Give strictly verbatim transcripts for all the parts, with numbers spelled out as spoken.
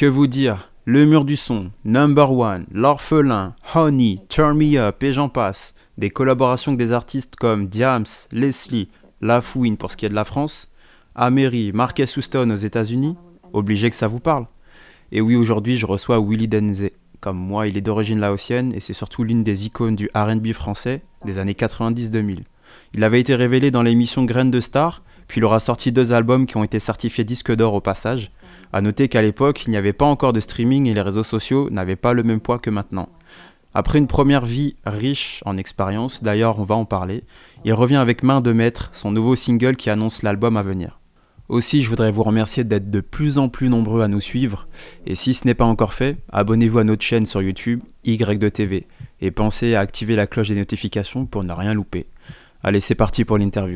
Que vous dire? Le Mur du Son, Number One, L'Orphelin, Honey, Turn Me Up et j'en passe. Des collaborations avec des artistes comme Diams, Leslie, La Fouine pour ce qui est de la France, Améry, Marques Houston aux États-Unis. Obligé que ça vous parle. Et oui, aujourd'hui, je reçois Willy Denzé. Comme moi, il est d'origine laotienne et c'est surtout l'une des icônes du R and B français des années quatre-vingt-dix deux mille. Il avait été révélé dans l'émission Graines de Star, puis il aura sorti deux albums qui ont été certifiés disque d'or au passage. A noter qu'à l'époque, il n'y avait pas encore de streaming et les réseaux sociaux n'avaient pas le même poids que maintenant. Après une première vie riche en expérience, d'ailleurs on va en parler, il revient avec Main de Maître, son nouveau single qui annonce l'album à venir. Aussi, je voudrais vous remercier d'être de plus en plus nombreux à nous suivre, et si ce n'est pas encore fait, abonnez-vous à notre chaîne sur YouTube, Y deux T V, et pensez à activer la cloche des notifications pour ne rien louper. Allez, c'est parti pour l'interview.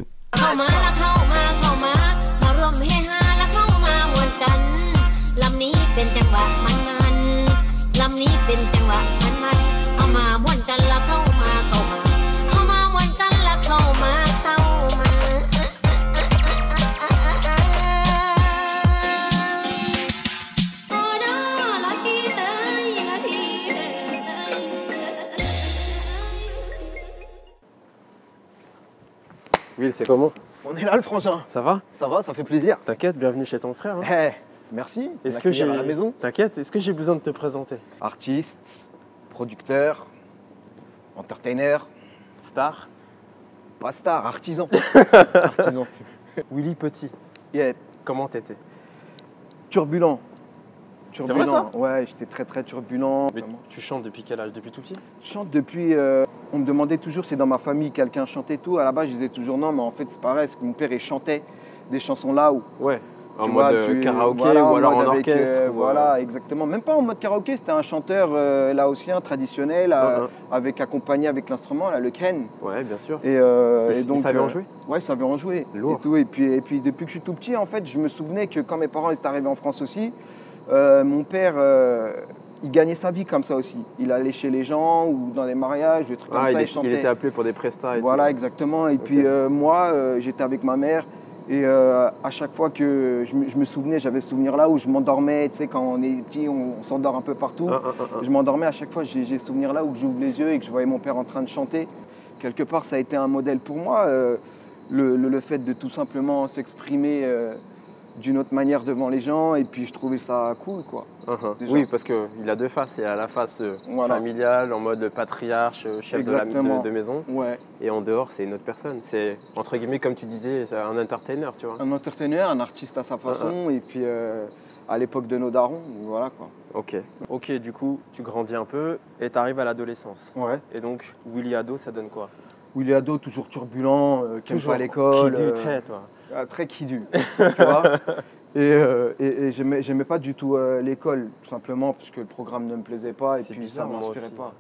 Will, c'est comment? On est là, le frangin. Ça va? Ça va, ça fait plaisir. T'inquiète, bienvenue chez ton frère. Hein. Hey, merci. Est-ce que j'ai à la maison? T'inquiète, est-ce que j'ai besoin de te présenter? Artiste, producteur, entertainer, Star? pas star, artisan. Artisan. Willy Petit, Yeah. comment t'étais? Turbulent. C'est vrai, ça? Ouais, j'étais très très turbulent. Mais tu chantes depuis quel âge? Depuis tout petit? Je chante depuis. euh, on me demandait toujours, c'est dans ma famille, quelqu'un chantait tout. À la base, je disais toujours non, mais en fait, c'est pareil, parce que mon père, il chantait des chansons là où. Ouais. En Tu mode vois, euh, tu- karaoké voilà, ou alors en mode avec, orchestre. euh, ou, voilà, euh, exactement. Même pas en mode karaoké, c'était un chanteur euh, laotien traditionnel, euh, Uh-huh. avec accompagné avec l'instrument, là, le khen. Ouais, bien sûr. Et, euh, Il- et il donc, savait en euh, jouer? Ouais, il savait en jouer. Lourd. Et, tout. Et, puis, et puis depuis que je suis tout petit, en fait, je me souvenais que quand mes parents étaient arrivés en France aussi, euh, mon père, euh, il gagnait sa vie comme ça aussi. Il allait chez les gens ou dans des mariages, des trucs comme Ah, ça, il, il est- chantait. il était appelé pour des prestats et Voilà, tout. exactement. Et Ok. puis euh, moi, euh, j'étais avec ma mère. Et euh, à chaque fois que je me, je me souvenais, j'avais ce souvenir-là où je m'endormais. Tu sais, quand on est petit, on, on s'endort un peu partout. Un, un, un, un. Je m'endormais à chaque fois, j'ai j'ai ce souvenir-là où j'ouvre les yeux et que je voyais mon père en train de chanter. Quelque part, ça a été un modèle pour moi, euh, le, le- le fait de tout simplement s'exprimer euh, d'une autre manière devant les gens. Et puis, je trouvais ça cool, quoi. Un, un. Déjà. Oui, parce qu'il a deux faces. Il a la face euh, Voilà. familiale, en mode patriarche, euh, chef de, la, Exactement. de, de maison. Ouais, Et en dehors, c'est une autre personne. C'est, entre guillemets, comme tu disais, c'est un entertainer, tu vois. un entertainer, un artiste à sa façon. Et puis, euh, à l'époque de nos darons, voilà, quoi. Ok. Ok, du coup, tu grandis un peu et tu arrives à l'adolescence. Ouais. Et donc, Willy Ado, ça donne quoi? Willy Ado, toujours turbulent, euh, qui aime Toujours pas à l'école. qui du euh, trait, toi. ah, très qui-du, tu vois. Et, euh, et, et j'aimais, j'aimais pas du tout euh, l'école, tout simplement parce que le programme ne me plaisait pas et C'est puis bizarre, ça moi m'inspirait aussi. pas.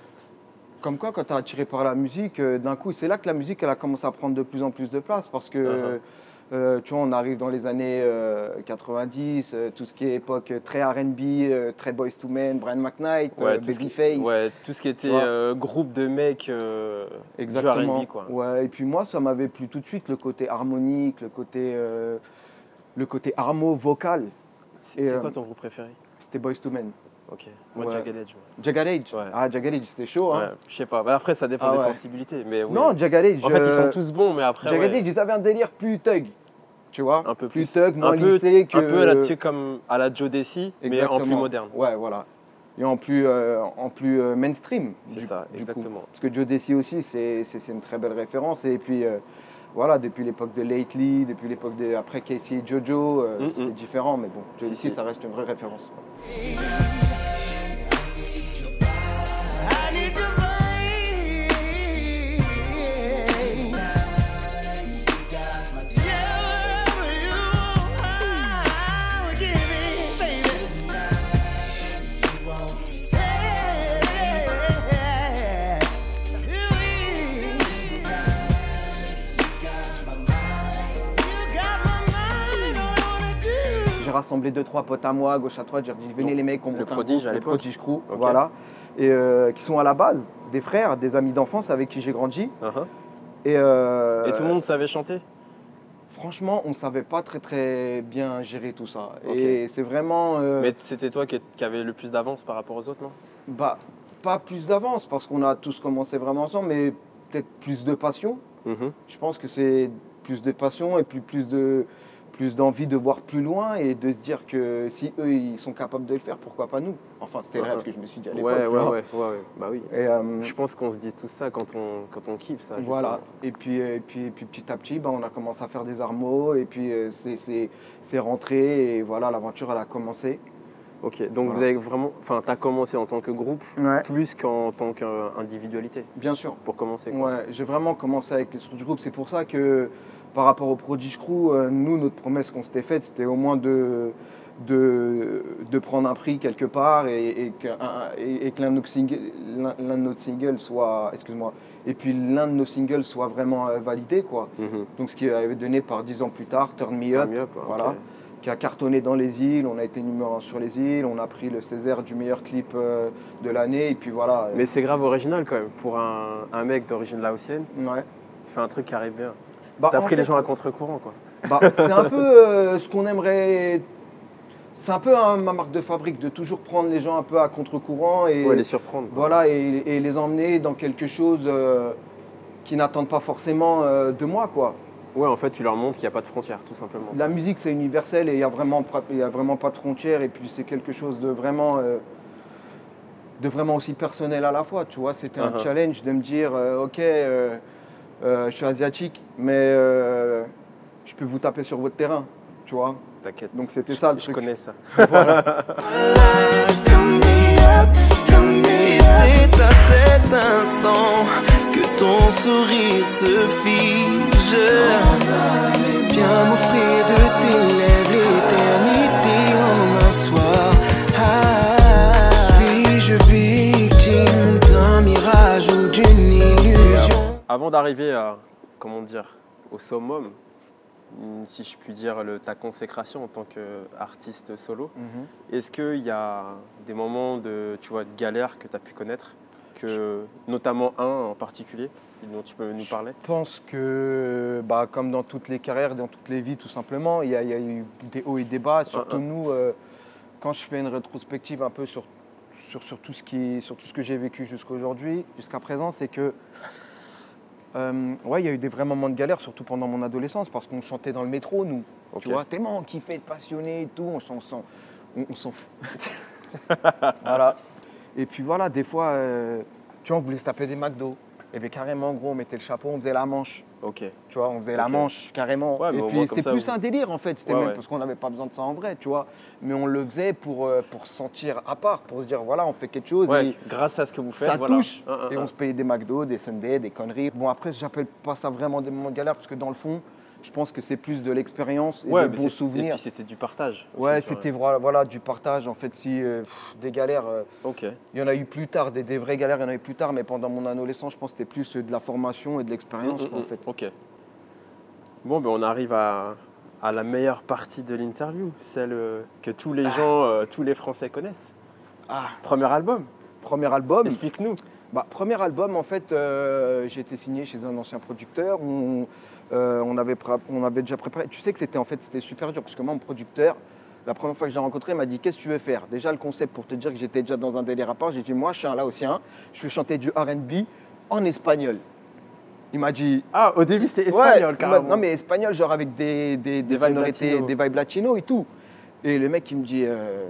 Comme quoi, quand tu es attiré par la musique, euh, d'un coup, c'est là que la musique elle a commencé à prendre de plus en plus de place parce que, Uh-huh. euh, tu vois, on arrive dans les années euh, quatre-vingt-dix, euh, tout ce qui est époque euh, très R and B, euh, très Boyz two Men, Brian McKnight, euh, tout ce qui- Babyface. ouais, tout ce qui était Tu vois. euh, groupe de mecs euh, du Exactement. R and B, quoi. Ouais, et puis moi, ça m'avait plu tout de suite, le côté harmonique, le côté, euh, le côté harmo-vocal. C'est, Et, c'est euh, quoi ton groupe préféré? C'était Boyz two Men. Ok. Moi, ouais. Jagged Edge. Jagged Edge. Ouais. Ah, Jagged Edge, c'était chaud. Ouais, Hein. je sais pas. Bah, après, ça dépend Ah des ouais. sensibilités. Mais oui. Non, Jagged Edge. En fait, ils euh, sont tous bons, mais après, Jagged ouais, Edge, ils avaient un délire plus thug. Tu vois un peu plus. thug, moins un peu, lissé que. un peu à la, tu sais, comme à la Joe Desi, mais en plus Exactement. moderne. Ouais, voilà. Et en plus, euh, en plus euh, mainstream. C'est du- ça, du exactement. coup. Parce que Joe Desi aussi, c'est, c'est, c'est une très belle référence. Et puis, euh, voilà, depuis l'époque de Lately, depuis l'époque de. Après Casey et Jojo, euh, Mm, c'était mm. différent. Mais bon, Joe Si, Desi, si. ça reste une vraie référence. J'ai rassemblé deux, trois potes à moi, à gauche à droite. J'ai dit, venez Donc, les mecs, on le monte un Prodige groupe, à le l'époque. Prodige Crew, Ok. voilà. Et euh, qui sont à la base des frères, des amis d'enfance avec qui j'ai grandi. Uh-huh. Et, euh, Et tout le monde savait chanter? Franchement, on ne savait pas très très bien gérer tout ça. Ok. Et c'est vraiment... euh, Mais c'était toi qui, qui avais le plus d'avance par rapport aux autres, non? bah, pas plus d'avance parce qu'on a tous commencé vraiment ensemble, mais peut-être plus de passion. Mhm. Je pense que c'est plus de passion et puis plus de plus d'envie de voir plus loin et de se dire que si eux ils sont capables de le faire, pourquoi pas nous? Enfin, c'était le Ouais. rêve que je me suis dit à l'époque. Ouais, ouais, tu vois. ouais, ouais, ouais, bah oui. Et, euh, Je pense qu'on se dit tout ça quand on, quand on kiffe ça. Voilà, justement. et puis, et puis, et puis petit à petit, bah, on a commencé à faire des armeaux, et puis euh, c'est- c'est c'est rentré, et voilà, l'aventure, elle a commencé. Ok, donc vous Voilà. avez vraiment. Enfin, t'as commencé en tant que groupe Ouais. plus qu'en tant qu'individualité, Bien sûr. pour commencer. Quoi. Ouais, j'ai vraiment commencé avec les trucs du groupe. C'est pour ça que par rapport au Prodigy Crew, euh, nous, notre promesse qu'on s'était faite, c'était au moins de, de, de prendre un prix quelque part et, et que, un- et- et que l'un de nos singles, l'un- l'un de nos singles soit, excuse-moi, et puis l'un de nos singles soit vraiment euh, validé, quoi. Mhm. Donc ce qui avait donné par dix ans plus tard, Turn Me Turn Up, Me Up, ok. voilà, qui a cartonné dans les îles. On a été numéro un sur les îles. On a pris le Césaire du meilleur clip euh, de l'année. Et puis voilà. Mais c'est grave original quand même. Pour un, un mec d'origine laotienne, Ouais. il fait un truc qui arrive bien. Bah, T'as en pris les fait, gens à contre-courant, quoi. bah, c'est un peu euh, ce qu'on aimerait. C'est un peu hein, ma marque de fabrique de toujours prendre les gens un peu à contre-courant et Ouais, les surprendre. quoi. voilà et, et les emmener dans quelque chose euh, qu'ils n'attendent pas forcément euh, de moi, quoi. Ouais, en fait, tu leur montres qu'il n'y a pas de frontières, tout simplement. La musique, c'est universel et il n'y a, vraiment pas- il y a vraiment pas de frontières. Et puis, c'est quelque chose de vraiment, euh, de vraiment aussi personnel à la fois. Tu vois, c'était un Uh-huh. challenge de me dire euh, ok, euh, euh, je suis asiatique, mais euh, je peux vous taper sur votre terrain. Tu vois. T'inquiète. Donc, c'était Je- ça, le Je truc. connais ça. Turn me up, turn me- c'est à cet instant que ton sourire se fige. Viens m'offrir de tes lèvres l'éternité en un soir. Ah, suis-je victime d'un mirage ou d'une illusion? Avant d'arriver à, comment dire, au summum, mm, si je puis dire, le- ta consécration en tant qu'artiste solo, est-ce qu'il y a des moments de, tu vois, de galère que tu as pu connaître, que, notamment un en particulier, dont tu peux nous parler? Je pense que, bah, comme dans toutes les carrières, dans toutes les vies, tout simplement, il y, a il y a eu des hauts et des bas. Surtout Uh-uh. nous, euh, quand je fais une rétrospective un peu sur, sur, sur tout ce qui, sur tout ce que j'ai vécu jusqu'à aujourd'hui, jusqu'à présent, c'est que, euh, ouais, il y a eu des vrais moments de galère, surtout pendant mon adolescence, parce qu'on chantait dans le métro, nous. Ok. Tu vois, tellement on kiffait être passionné et tout, on s'en s'en- on, on s'en fout. Voilà. Et puis voilà, des fois, euh, tu vois, on voulait se taper des McDo. Et bien carrément, en gros, on mettait le chapeau, on faisait la manche. Ok. Tu vois, on faisait la Ok. manche carrément. Ouais, mais et au puis moins, comme c'était ça, plus vous- un délire en fait, c'était Ouais, même ouais. parce qu'on n'avait pas besoin de ça en vrai, tu vois. Mais on le faisait pour, euh, pour se sentir à part, pour se dire voilà, on fait quelque chose Ouais, et grâce à ce que vous faites, ça voilà. touche. Un, un, Et un. on se payait des McDo, des Sundays, des conneries. Bon après, j'appelle pas ça vraiment des moments de galère parce que dans le fond, je pense que c'est plus de l'expérience et Ouais, des mais bons c'est- Et souvenirs. puis c'était du partage. aussi, Ouais, tu vois. c'était voilà, voilà, du partage en fait. Si euh, pff, des galères, euh, Ok. il y en a eu plus tard, des, des vraies galères, il y en a eu plus tard, mais pendant mon adolescence, je pense que c'était plus euh, de la formation et de l'expérience Mm, mm, quoi, en mm. fait. Ok. Bon, ben on arrive à, à la meilleure partie de l'interview, celle euh, que tous les gens, euh, tous les Français connaissent. Ah, Premier album, premier album. explique-nous. Bah, premier album, en fait, euh, j'ai été signé chez un ancien producteur. On, euh, on, avait, pré- on avait déjà préparé. Tu sais que c'était en fait c'était super dur parce que moi, mon producteur, la première fois que je l'ai rencontré, il m'a dit qu'est-ce que tu veux faire? Déjà, le concept pour te dire que j'étais déjà dans un délire à part, j'ai dit moi, je suis un laotien, je vais chanter du R and B en espagnol. Il m'a dit. Ah, au début c'était Ouais, espagnol, il m'a- carrément. non, mais espagnol, genre avec des, des, des Des vibes sonorités, latino. des vibes latino et tout. Et le mec, il me dit euh,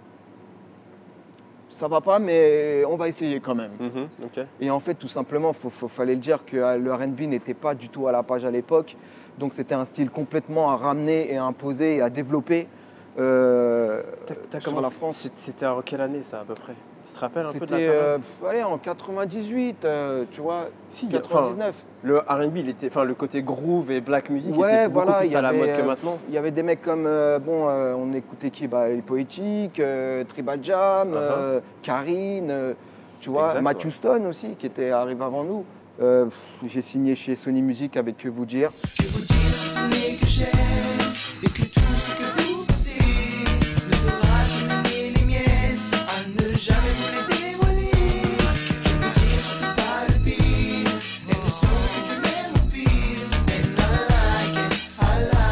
ça va pas, mais on va essayer quand même. Mhm, ok. Et en fait, tout simplement, il fallait le dire que euh, le R and B n'était pas du tout à la page à l'époque. Donc c'était un style complètement à ramener et à imposer et à développer euh, T'as- t'as sur commencé- la France. c'est- C'était en quelle année ça à peu près? Tu te rappelles un peu de la C'était période? euh, pff, allez, en quatre-vingt-dix-huit, euh, tu vois, Si, quatre-vingt-dix-neuf. enfin, le R and B, il était, enfin le côté groove et black music Ouais, était beaucoup voilà, plus il y à la avait, mode que euh, maintenant. Il y avait des mecs comme, euh, bon, euh, on écoutait qui bah, Les Poétiques, euh, Tribal Jam, Uh-huh. euh, Karine, euh, tu vois, Exact, Matthew ouais. Stone aussi, qui était arrivé avant nous. Euh, pff, J'ai signé chez Sony Music avec Que Vous Dire. Que vous dire si ce n'est que j'aime et que tout ce que vous pensez ne fera que mener les miennes à ne jamais vous les dévoiler. Je vous dire si c'est pas le pire, elles ne sont que du même empire. And I like it, I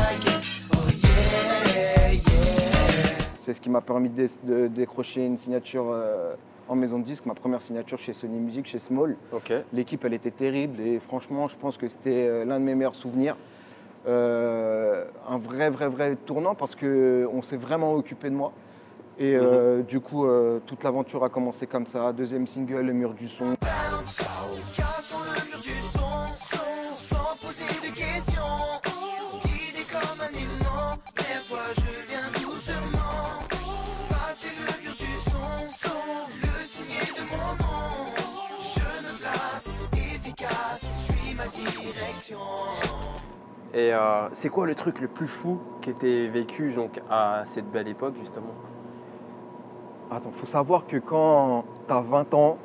qui m'a permis de, de décrocher une signature euh, en maison de disque, ma première signature chez Sony Music, chez Small. Ok. L'équipe, elle était terrible et franchement, je pense que c'était euh, l'un de mes meilleurs souvenirs. Euh, un vrai, vrai, vrai tournant parce qu'on s'est vraiment occupé de moi. Et euh, mm-hmm. du coup, euh, toute l'aventure a commencé comme ça. Deuxième single, Le Mur du Son. Et euh, c'est quoi le truc le plus fou qui était vécu donc, à cette belle époque, justement? Attends, faut savoir que quand tu as vingt ans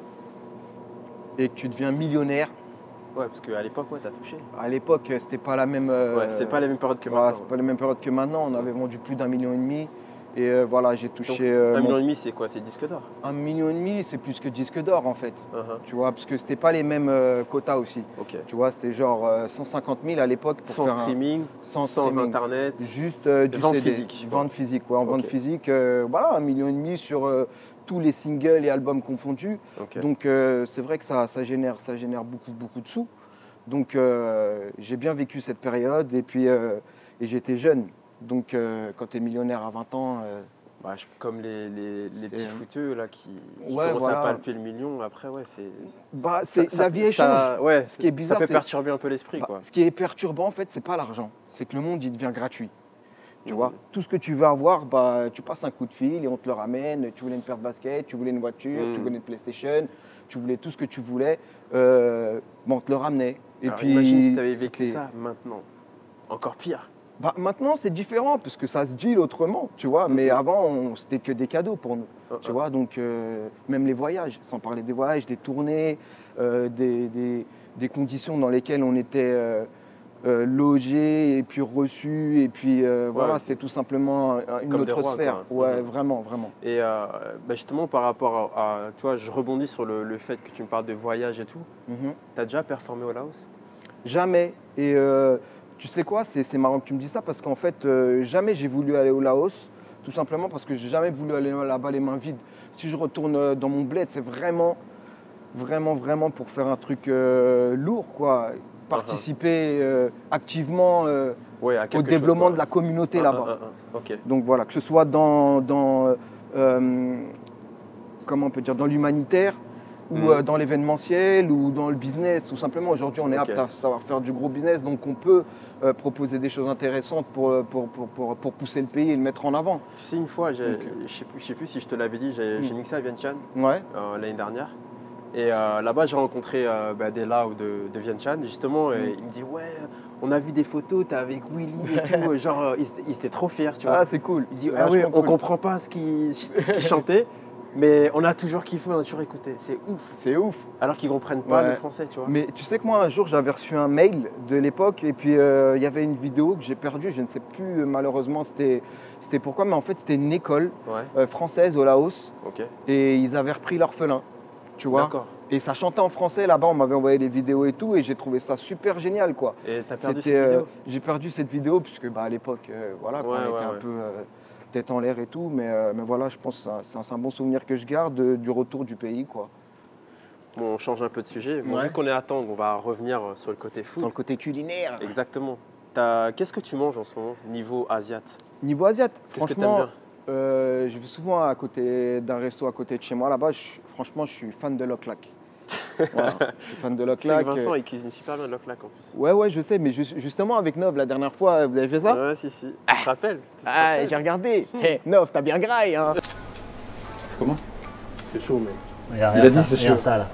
et que tu deviens millionnaire. Ouais, parce qu'à l'époque, ouais, t'as touché. À l'époque, c'était pas la même. Euh, ouais, c'est pas la même période que voilà, maintenant. C'est pas la même période que maintenant. On avait vendu plus d'un million et demi. Et euh, voilà, j'ai touché. Donc, euh, un mon... million et demi, c'est quoi? C'est disque d'or? Un million et demi, c'est plus que disque d'or en fait. Uh-huh. Tu vois, parce que c'était pas les mêmes euh, quotas aussi. Okay. Tu vois, c'était genre euh, cent cinquante mille à l'époque. Sans streaming, un... sans, sans streaming. internet. Juste euh, du vente C D. physique. Vente physique, ouais. En okay. vente physique, euh, voilà, un million et demi sur euh, tous les singles et albums confondus. Okay. Donc euh, c'est vrai que ça, ça, génère, ça génère beaucoup, beaucoup de sous. Donc euh, j'ai bien vécu cette période et puis euh, et j'étais jeune. Donc euh, quand tu es millionnaire à vingt ans. Euh, bah, je, comme les, les, les petits fouteux là, qui, qui ouais, commencent voilà. à palper le million, après, ouais, c'est. Bah, c'est ça, la vie ça, échange. Ouais, ce qui est bizarre, ça peut perturber un peu l'esprit. Bah, ce qui est perturbant, en fait, c'est pas l'argent. C'est que le monde, il devient gratuit. Tu mmh. vois, tout ce que tu veux avoir, bah, tu passes un coup de fil et on te le ramène. Tu voulais une paire de baskets, tu voulais une voiture, mmh. tu voulais une PlayStation, tu voulais tout ce que tu voulais. Euh, bon, on te le ramenait. Et Alors, puis, imagine si tu avais vécu ça maintenant. Encore pire. Bah, maintenant, c'est différent parce que ça se deal autrement, tu vois. Mm-hmm. Mais avant, c'était que des cadeaux pour nous, uh-huh. tu vois. Donc, euh, même les voyages, sans parler des voyages, des tournées, euh, des, des, des conditions dans lesquelles on était euh, euh, logés et puis reçus. Et puis, euh, ouais, voilà, c'est tout simplement une autre rois, sphère. Quoi. Ouais, mm-hmm. vraiment, vraiment. Et euh, bah justement, par rapport à, à, tu vois, je rebondis sur le, le fait que tu me parles de voyage et tout. Mm-hmm. Tu as déjà performé au Laos? Jamais. Et... Euh, tu sais quoi, c'est marrant que tu me dis ça parce qu'en fait, euh, jamais j'ai voulu aller au Laos, tout simplement parce que j'ai jamais voulu aller là-bas les mains vides. Si je retourne dans mon bled, c'est vraiment, vraiment, vraiment pour faire un truc euh, lourd, quoi. Participer euh, activement euh, ouais, au développement chose, de la communauté uh-huh. là-bas. Uh-huh. Okay. Donc voilà, que ce soit dans, dans euh, comment on peut dire, dans l'humanitaire, ou mmh. euh, dans l'événementiel, ou dans le business, tout simplement. Aujourd'hui, on est okay. apte à savoir faire du gros business, donc on peut euh, proposer des choses intéressantes pour, pour, pour, pour, pour pousser le pays et le mettre en avant. Tu sais, une fois, je ne sais, sais plus si je te l'avais dit, j'ai mmh. mixé à Vientiane ouais. euh, l'année dernière. Et euh, là-bas, j'ai rencontré euh, bah, des Lao de, de Vientiane, justement, et mmh. il me dit « Ouais, on a vu des photos, t'es avec Willy et tout. » Genre, euh, il, il était trop fier, tu vois. Ah, c'est cool. Il se dit « Ah oui, on cool. comprend pas ce qu'il qu chantait. » Mais on a toujours kiffé, on a toujours écouté. C'est ouf. C'est ouf. Alors qu'ils ne comprennent pas ouais. le français, tu vois. Mais tu sais que moi, un jour, j'avais reçu un mail de l'époque et puis il euh, y avait une vidéo que j'ai perdue. Je ne sais plus, malheureusement, c'était pourquoi. Mais en fait, c'était une école ouais. euh, française au Laos. Okay. Et ils avaient repris l'orphelin, tu vois. D'accord. Et ça chantait en français là-bas. On m'avait envoyé les vidéos et tout. Et j'ai trouvé ça super génial, quoi. Et t'as perdu cette vidéo euh, J'ai perdu cette vidéo puisque bah, à l'époque, euh, voilà, ouais, on ouais, était ouais. un peu... Euh, tête en l'air et tout, mais, euh, mais voilà, je pense que c'est un, un bon souvenir que je garde de, du retour du pays, quoi. Bon, on change un peu de sujet. Bon, ouais. Vu qu'on est à Tang, on va revenir sur le côté food. Sur le côté culinaire. Exactement. Qu'est-ce que tu manges en ce moment, niveau asiat? Niveau asiat, qu'est-ce que t'aimes bien? euh, Je vais souvent à côté d'un resto à côté de chez moi. Là-bas, franchement, je suis fan de Loklak. Voilà, je suis fan de Loklak. Vincent, il cuisine super bien de Loklak en plus. Ouais, ouais, je sais, mais just, justement avec Nov, la dernière fois, vous avez fait ça? Ouais, si, si. Tu te rappelles? Ah, j'ai regardé. Hey, Nov, t'as bien graille, hein. C'est comment? C'est chaud, mec. Regarde, il a dit c'est chaud. Regarde ça, là.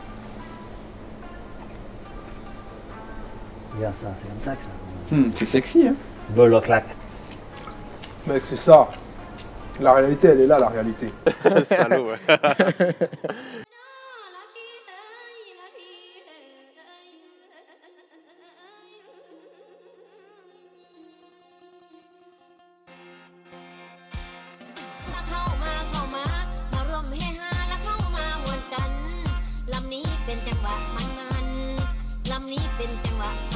Regarde ça, c'est comme ça que ça se hmm, c'est sexy, hein. Beau Loklak. Mec, c'est ça. La réalité, elle est là, la réalité. Salaud, ouais. Lầm níเป็นจังหวะมันมันลำนี้เป็นจังหวะ